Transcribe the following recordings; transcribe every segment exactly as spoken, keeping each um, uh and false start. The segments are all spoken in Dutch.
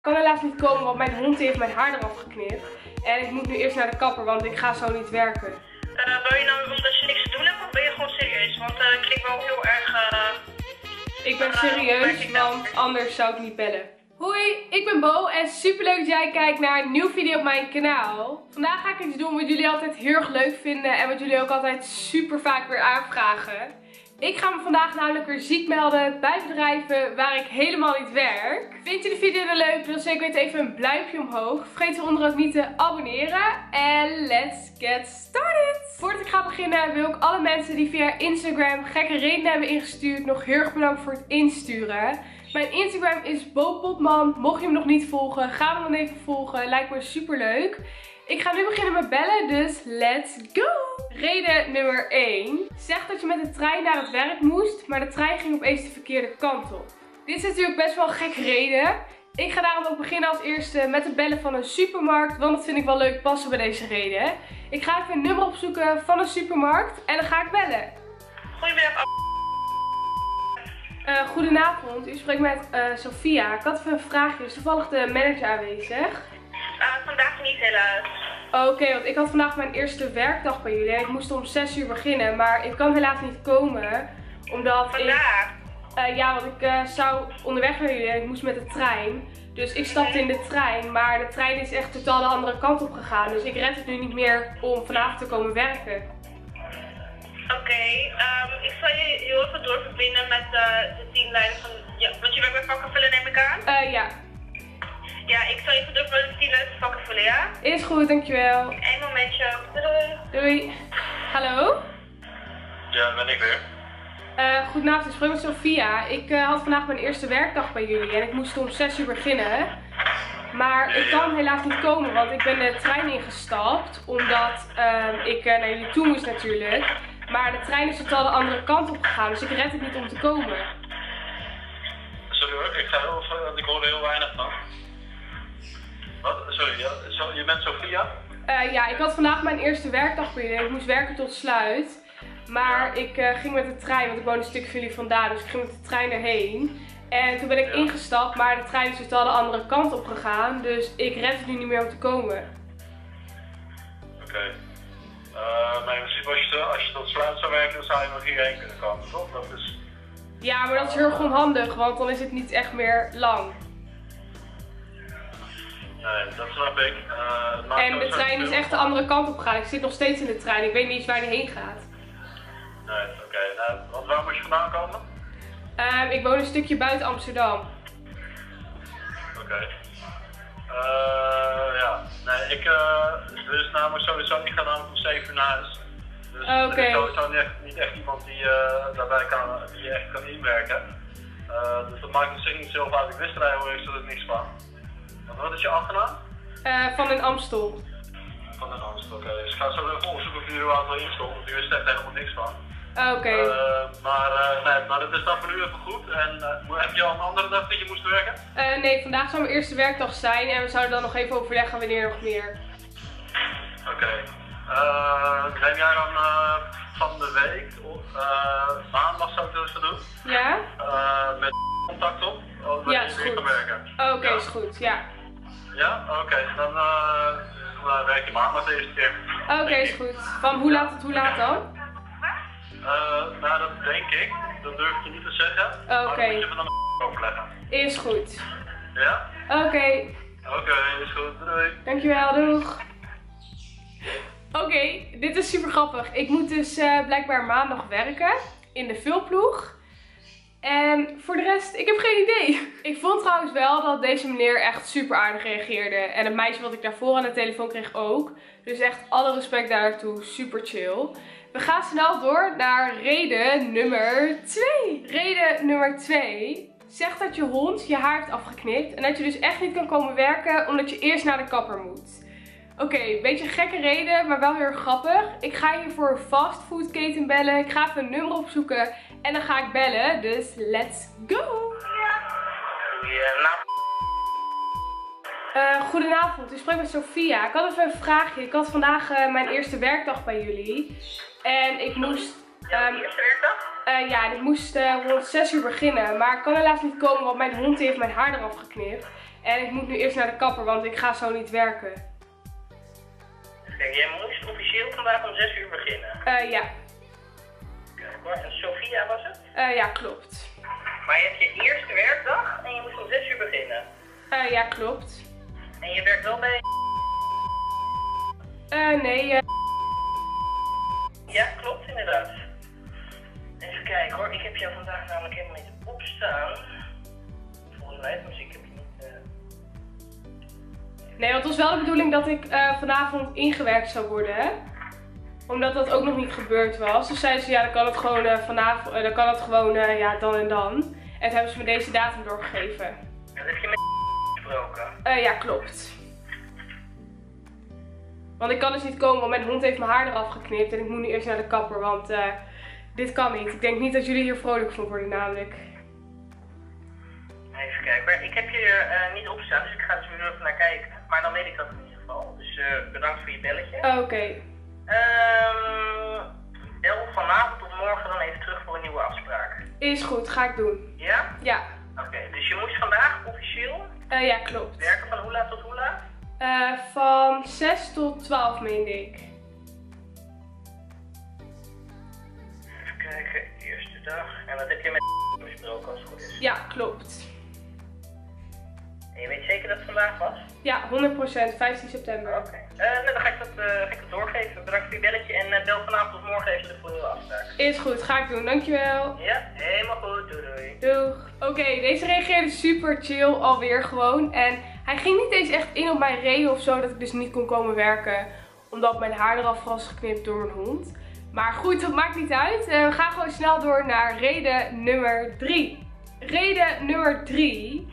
kan helaas niet komen, want mijn hond heeft mijn haar eraf geknipt. En ik moet nu eerst naar de kapper, want ik ga zo niet werken. Uh, wil je nou omdat je niks te doen hebt, of ben je gewoon serieus? Want uh, ik klink wel heel erg... Uh, ik ben serieus, uh, want anders zou ik niet bellen. Hoi, ik ben Bo en superleuk dat jij kijkt naar een nieuwe video op mijn kanaal. Vandaag ga ik iets doen wat jullie altijd heel erg leuk vinden en wat jullie ook altijd super vaak weer aanvragen. Ik ga me vandaag namelijk weer ziek melden bij bedrijven waar ik helemaal niet werk. Vind je de video dan leuk? Dan zeker weten even een duimpje omhoog. Vergeet eronder ook niet te abonneren. En let's get started! Voordat ik ga beginnen wil ik alle mensen die via Instagram gekke redenen hebben ingestuurd nog heel erg bedankt voor het insturen. Mijn Instagram is Bo Potman. Mocht je hem nog niet volgen, ga hem dan even volgen. Lijkt me super leuk. Ik ga nu beginnen met bellen, dus let's go! Reden nummer één. Zeg dat je met de trein naar het werk moest, maar de trein ging opeens de verkeerde kant op. Dit is natuurlijk best wel een gekke reden. Ik ga daarom ook beginnen als eerste met het bellen van een supermarkt, want dat vind ik wel leuk passen bij deze reden. Ik ga even een nummer opzoeken van een supermarkt en dan ga ik bellen. Goedemiddag. Uh, goedenavond, u spreekt met uh, Sophia. Ik had even een vraagje. Is toevallig de manager aanwezig? Uh, vandaag niet helaas. Oké, okay, want ik had vandaag mijn eerste werkdag bij jullie. Ik moest om zes uur beginnen, maar ik kan helaas niet komen. Omdat vandaag? ik... Uh, ja, want ik uh, zou onderweg naar jullie en ik moest met de trein. Dus ik stapte in de trein, maar de trein is echt totaal de andere kant op gegaan. Dus ik red het nu niet meer om vanavond te komen werken. Oké, okay, um, ik zal je heel even doorverbinden met uh, de teamleider van... Ja, want je werkt bij vakkenvullen neem ik aan? Uh, ja. Ja, ik zal je even doorverbinden met de teamleider van vakkenvullen, ja? Is goed, dankjewel. Eén momentje. Doei. Doei. Hallo? Ja, ben ik weer. Uh, goedenavond, ik spreek met Sophia. Ik uh, had vandaag mijn eerste werkdag bij jullie en ik moest om zes uur beginnen. Maar ik kan helaas niet komen, want ik ben de trein ingestapt. Omdat uh, ik uh, naar jullie toe moest natuurlijk. Maar de trein is totaal de andere kant op gegaan, dus ik red het niet om te komen. Sorry hoor, ik ga heel even, want ik hoor er heel weinig van. Wat? Sorry, ja, so, je bent Sophia? Uh, ja, ik had vandaag mijn eerste werkdag bij jullie en ik moest werken tot sluit. Maar ik uh, ging met de trein, want ik woon een stuk van jullie vandaan, dus ik ging met de trein erheen. En toen ben ik ja. ingestapt, maar de trein is totaal de andere kant op gegaan, dus ik red het nu niet meer om te komen. Oké. Okay. Uh, maar in principe als je, als je tot sluit zou werken, dan zou je nog hierheen kunnen komen, toch? Dat is... Ja, maar dat is heel erg onhandig, want dan is het niet echt meer lang. Nee, dat snap ik. Uh, en de trein is echt de andere kant op gegaan. Ik zit nog steeds in de trein, ik weet niet eens waar die heen gaat. Nee, oké. Okay. Nou, want waar moet je vandaan komen? Um, ik woon een stukje buiten Amsterdam. Oké. Okay. Uh, ja, nee, ik uh, dus namelijk sowieso, ik ga namelijk om zeven uur naar huis. Dus okay. er is sowieso niet echt, niet echt iemand die uh, daarbij kan, die je echt kan inwerken. Uh, dus dat maakt op zich niet zoveel uit. Ik wist er eigenlijk zo niks van. Want wat is je achternaam? Uh, van een Amstel. Van een Amstel, oké. Okay. Dus ik ga zo even onderzoeken of jullie er auto in stond, want ik wist echt helemaal niks van. Oké. Okay. Uh, maar uh, nee, maar dat is dan voor nu even goed. En uh, heb je al een andere dag dat je moest werken? Uh, nee, vandaag zou mijn eerste werkdag zijn en we zouden dan nog even overleggen wanneer nog meer. Oké. Okay. Uh, neem jij dan uh, van de week, uh, maandag zou ik dat eens doen? Ja? Uh, met contact op? Oh, ja, is goed. Oké, okay, ja? Is goed, ja. Ja? Oké, okay. dan, uh, dan werk je maandag de eerste keer. Oké, okay, is goed. Van hoe laat tot hoe laat dan? Uh, nou, dat denk ik. Dat durf ik je niet te zeggen. Oké. Okay. Maar dan moet je me dan overleggen. Is goed. Ja? Oké. Okay. Oké, okay, is goed. Doei. Dankjewel, doeg. Oké, okay, dit is super grappig. Ik moet dus uh, blijkbaar maandag werken in de vulploeg. En voor de rest, ik heb geen idee. Ik vond trouwens wel dat deze meneer echt super aardig reageerde. En het meisje wat ik daarvoor aan de telefoon kreeg ook. Dus echt alle respect daartoe, super chill. We gaan snel door naar reden nummer twee. Reden nummer twee. Zeg dat je hond je haar heeft afgeknipt en dat je dus echt niet kan komen werken omdat je eerst naar de kapper moet. Oké, okay, beetje een gekke reden, maar wel heel erg grappig. Ik ga hier voor een fastfoodketen bellen. Ik ga even een nummer opzoeken en dan ga ik bellen. Dus let's go! Ja, nou. Uh, goedenavond, u spreekt met Sophia. Ik had even een vraagje. Ik had vandaag uh, mijn eerste werkdag bij jullie. En ik moest... Um, je eerste werkdag? Uh, ja, ik moest uh, rond zes uur beginnen. Maar ik kan helaas niet komen, want mijn hond heeft mijn haar eraf geknipt. En ik moet nu eerst naar de kapper, want ik ga zo niet werken. Kijk, jij moest officieel vandaag om zes uur beginnen. Uh, ja. Kijk hoor, en Sophia was het? Uh, ja, klopt. Maar je hebt je eerste werkdag en je moest om zes uur beginnen. Uh, ja, klopt. En je werkt wel bij... Uh, nee, uh... Ja, klopt inderdaad. Even kijken hoor, ik heb jou vandaag namelijk helemaal niet opstaan. Volgens mij, dus ik heb je niet... Uh... Nee, want het was wel de bedoeling dat ik uh, vanavond ingewerkt zou worden, hè? Omdat dat ook nog niet gebeurd was. Dus zeiden ze, ja, dan kan het gewoon uh, vanavond, uh, dan kan het gewoon, uh, ja, dan en dan. En toen hebben ze me deze datum doorgegeven. Dat heb je met gesproken? Uh, ja, klopt. Want ik kan dus niet komen, want mijn hond heeft mijn haar eraf geknipt. En ik moet nu eerst naar de kapper, want uh, dit kan niet. Ik denk niet dat jullie hier vrolijk van worden, namelijk. Even kijken, ik heb je er uh, niet opstaan, dus ik ga er zo even naar kijken. Maar dan weet ik dat in ieder geval. Dus uh, bedankt voor je belletje. Oh, oké. Okay. Um, bel vanavond of morgen dan even terug voor een nieuwe afspraak. Is goed, ga ik doen. Ja? Ja. Oké, okay, dus je moest vandaag officieel uh, ja, klopt. werken van hoe laat tot hoe laat? Uh, van zes tot twaalf, meende ik. Even kijken, eerste dag. En dat heb je met besproken als het goed is? Ja, klopt. En je weet zeker dat het vandaag was? Ja, honderd procent, vijftien september. Oké. Okay. Uh, nou, dan ga ik, dat, uh, ga ik dat doorgeven. Bedankt voor je belletje en uh, bel vanavond of morgen even voor een nieuwe afspraak. Is goed, ga ik doen. Dankjewel. Ja, helemaal goed. Doei doei. Doeg. Oké, okay, deze reageerde super chill alweer gewoon. En hij ging niet eens echt in op mijn reden of zo dat ik dus niet kon komen werken. Omdat mijn haar eraf was geknipt door mijn hond. Maar goed, dat maakt niet uit. Uh, we gaan gewoon snel door naar reden nummer drie. Reden nummer drie.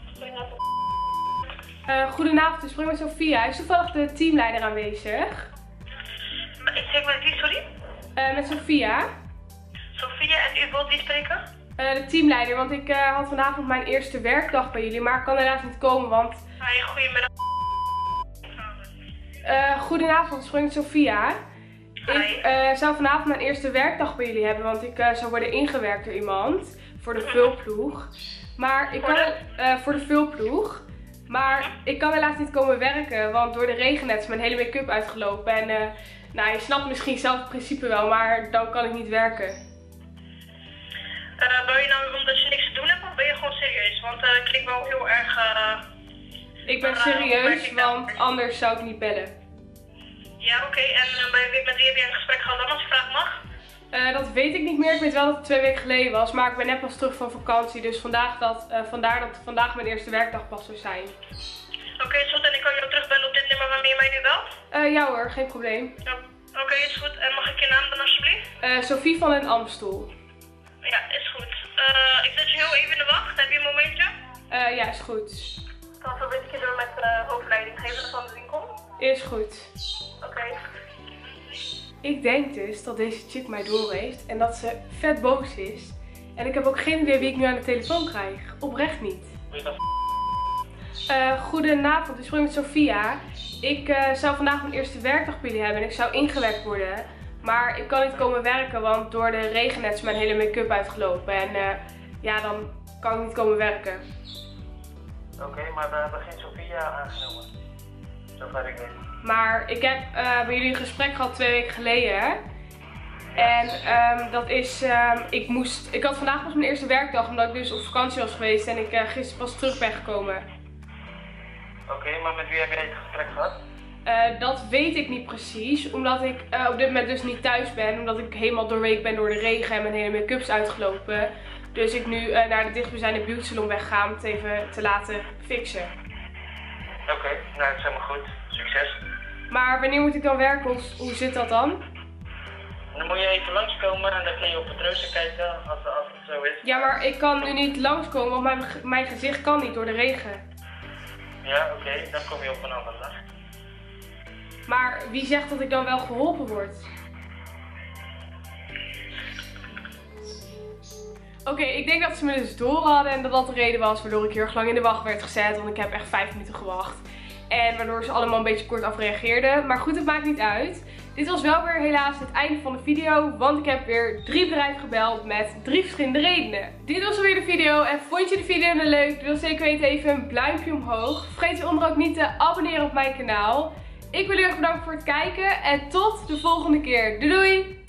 Uh, goedenavond, ik spreek met Sophia. Is toevallig de teamleider aanwezig? Ik zeg met wie, sorry? Uh, met Sophia. Sophia, en u wilt wie spreken? Uh, de teamleider, want ik uh, had vanavond mijn eerste werkdag bij jullie, maar ik kan helaas niet komen, want... Hi, goedemiddag. Uh, goedenavond, ik spreek met Sophia. Hi. Ik uh, zou vanavond mijn eerste werkdag bij jullie hebben, want ik uh, zou worden ingewerkt door iemand voor de vulploeg. Maar ik kan... Uh, voor de vulploeg. Maar ik kan helaas niet komen werken, want door de regen net is mijn hele make-up uitgelopen. En uh, nou, je snapt misschien zelf het principe wel, maar dan kan ik niet werken. Uh, ben je nou omdat je niks te doen hebt of ben je gewoon serieus? Want het uh, klinkt wel heel erg... Uh, ik ben serieus, want anders zou ik niet bellen. Ja, oké. Okay. En uh, met, met wie heb je een gesprek gehad dan, als je vragen mag? Uh, dat weet ik niet meer. Ik weet wel dat het twee weken geleden was. Maar ik ben net pas terug van vakantie. Dus vandaag dat, uh, vandaar dat vandaag mijn eerste werkdag pas zou zijn. Oké, okay, is goed. En ik kan jou terugbellen op dit nummer waarmee je mij nu belt? Uh, ja hoor, geen probleem. Ja. Oké, okay, is goed. En mag ik je naam dan alsjeblieft? Uh, Sophie van den Amstel. Ja, is goed. Uh, ik zet je heel even in de wacht. Heb je een momentje? Uh, ja, is goed. Dan verbind ik je door met de uh, hoofdleidinggever van de winkel. Is goed. Oké. Okay. Ik denk dus dat deze chick mij door heeft en dat ze vet boos is. En ik heb ook geen idee wie ik nu aan de telefoon krijg. Oprecht niet. Uh, goedenavond, ik spreek met Sophia. Ik uh, zou vandaag mijn eerste werkdag bij jullie hebben en ik zou ingewerkt worden. Maar ik kan niet komen werken, want door de regen net is mijn hele make-up uitgelopen. En uh, ja, dan kan ik niet komen werken. Oké, okay, maar we hebben geen Sophia aangenomen. Zover ik weet. Maar ik heb uh, bij jullie een gesprek gehad twee weken geleden. En um, dat is, um, ik moest, ik had vandaag pas mijn eerste werkdag omdat ik dus op vakantie was geweest en ik uh, gisteren pas terug ben gekomen. Oké, okay, maar met wie heb jij het gesprek gehad? Uh, dat weet ik niet precies, omdat ik uh, op dit moment dus niet thuis ben. Omdat ik helemaal doorweek ben door de regen en mijn hele make-up is uitgelopen. Dus ik nu uh, naar de dichtstbijzijnde beauty salon wegga om het even te laten fixen. Oké, okay, nou dat is helemaal goed. Succes. Maar wanneer moet ik dan werken? Hoe, hoe zit dat dan? Dan moet je even langskomen en dan kun je op het rooster kijken als, als het zo is. Ja, maar ik kan nu niet langskomen, want mijn, mijn gezicht kan niet door de regen. Ja, oké, okay, dan kom je op een andere dag. Maar wie zegt dat ik dan wel geholpen word? Oké, okay, ik denk dat ze me dus door hadden en dat dat de reden was waardoor ik heel erg lang in de wacht werd gezet. Want ik heb echt vijf minuten gewacht. En waardoor ze allemaal een beetje kortaf reageerden. Maar goed, het maakt niet uit. Dit was wel weer helaas het einde van de video. Want ik heb weer drie bedrijven gebeld met drie verschillende redenen. Dit was alweer de video. En vond je de video nou leuk? Doe dan zeker weten even een pluimpje omhoog. Vergeet je onder ook niet te abonneren op mijn kanaal. Ik wil jullie erg bedanken voor het kijken. En tot de volgende keer. Doei doei!